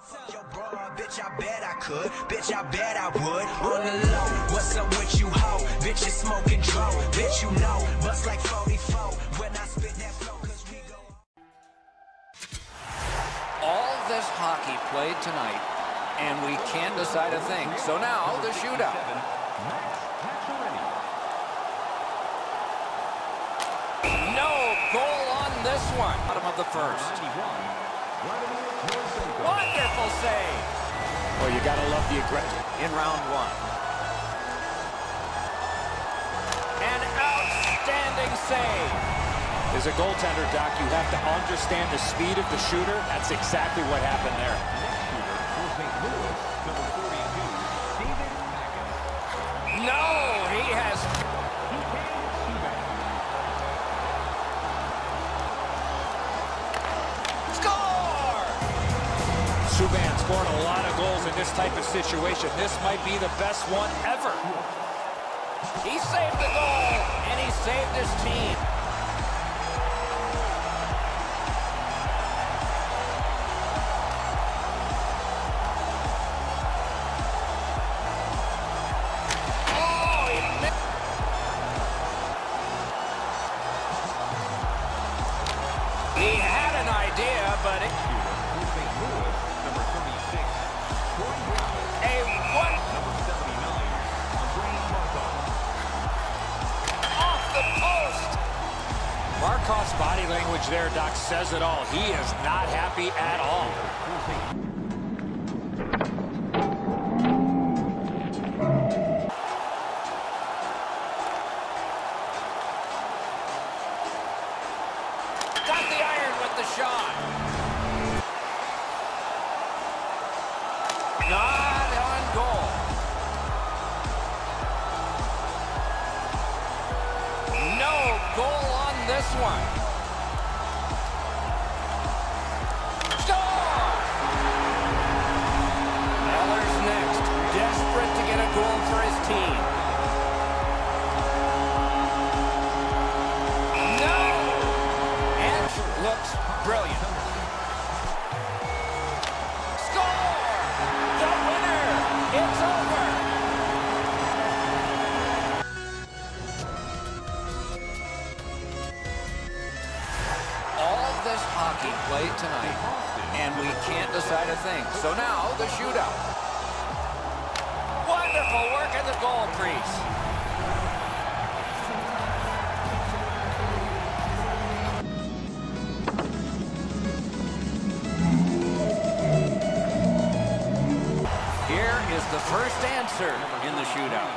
Yo, bro, bitch, I bet I could. Bitch, I bet I would. On the low, what's up with you, ho? Bitch, you smoking dro. Bitch, you know, bust like 44 when I spit that flow, cause we go. All this hockey played tonight, and we can't decide a thing. So now, the shootout. No goal on this one. Bottom of the first. Wonderful save. Well, you gotta love the aggression in round one. An outstanding save. As a goaltender, Doc, you have to understand the speed of the shooter. That's exactly what happened there. No, he has... Subban scored a lot of goals in this type of situation. This might be the best one ever. He saved the goal, and he saved his team. Oh, he missed. He had an idea, but it... Markov's body language there, Doc, says it all. He is not happy at all. Got the iron with the shot. Not on goal. No goal on this one. Score! Eller's next. Desperate to get a goal for his team. No! And looks brilliant. Score! The winner! It's over! Hockey played tonight, and we can't decide a thing. So now, the shootout. Wonderful work at the goal crease. Here is the first answer in the shootout.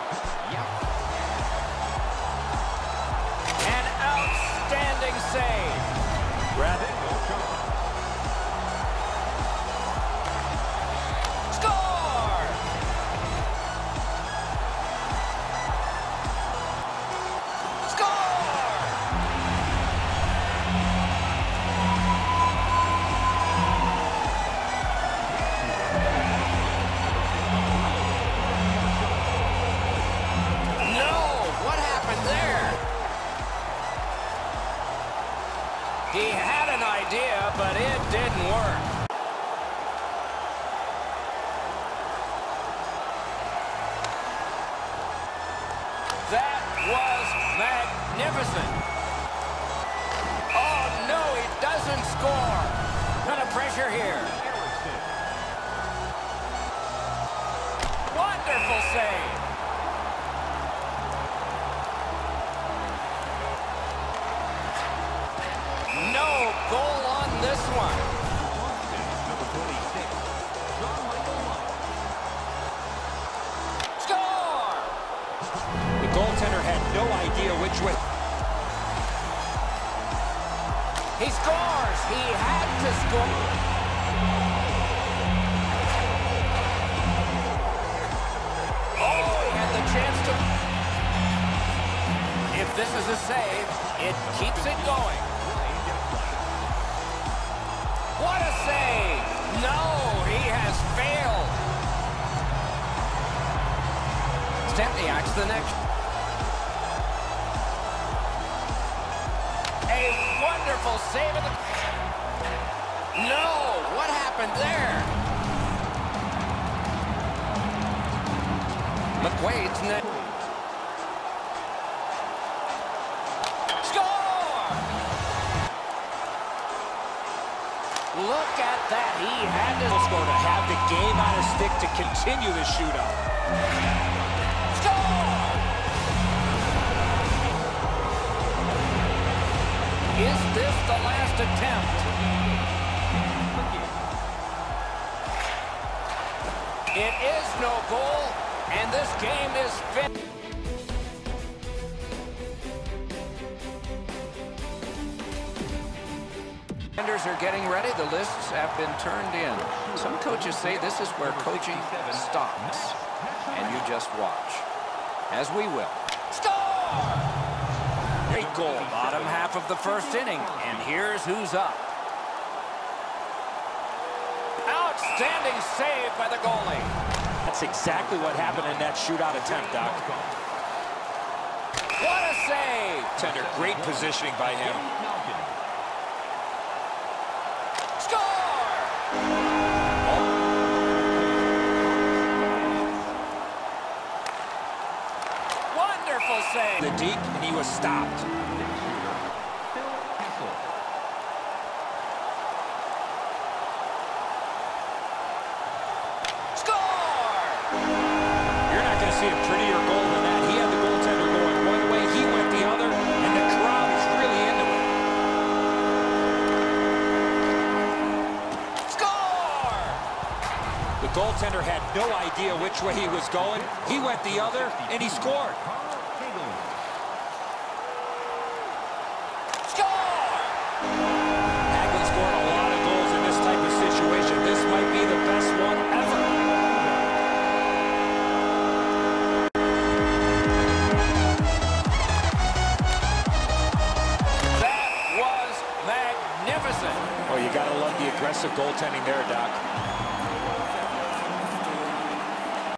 An outstanding save. Grab it. Score! Score! No! What happened there? He had an idea, but it didn't work. That was magnificent. Oh, no, he doesn't score. Ton of pressure here. Wonderful save. No goal on this one. Score! The goaltender had no idea which way. He scores. He had to score. Oh, he had the chance to... If this is a save, it keeps it going. What a save! No, he has failed. Stempniak's the next. A wonderful save of the... No, what happened there? McQuaid's net. Score! Look at that. He had to score to have the game on his stick to continue the shootout. Score! Is this the last attempt? It is no goal, and this game is finished. Defenders are getting ready. The lists have been turned in. Some coaches say this is where coaching stops, and you just watch, as we will. Score! Great goal, bottom half of the first inning, and here's who's up. Outstanding save by the goalie. That's exactly what happened in that shootout attempt, Doc. What a save! Tender, great positioning by him. Score! Wonderful save. The deep, and he was stopped. See a prettier goal than that. He had the goaltender going one way, he went the other, and the crowd is really into it. Score! The goaltender had no idea which way he was going. He went the other, and he scored. Score! Hagelin scored a lot of goals in this type of situation. This might be the best one ever. Magnificent. Oh, you got to love the aggressive goaltending there, Doc.